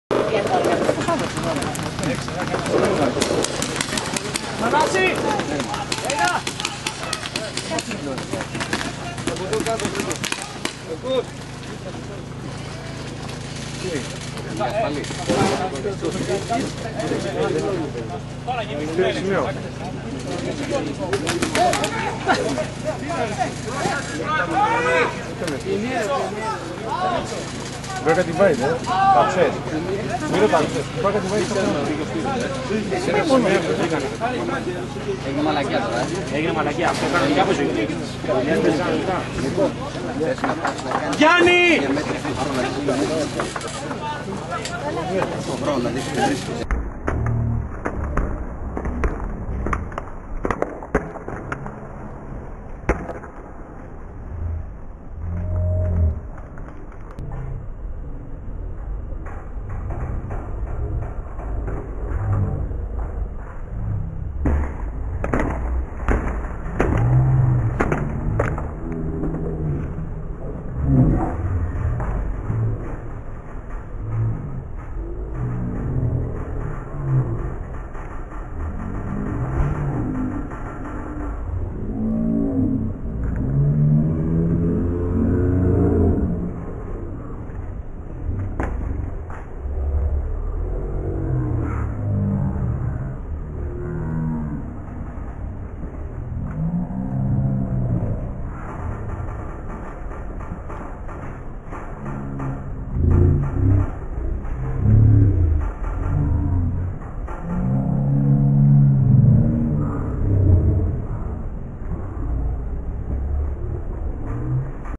Manasi! Πρέπει να την πάει, τα ξέρει. Μην ρωτάνε, πρέπει να την πάει. Έγινε μαλακιά τώρα. Έγινε μαλακιά, αυτό έκανε για πόσο γίνει. Γιάννη!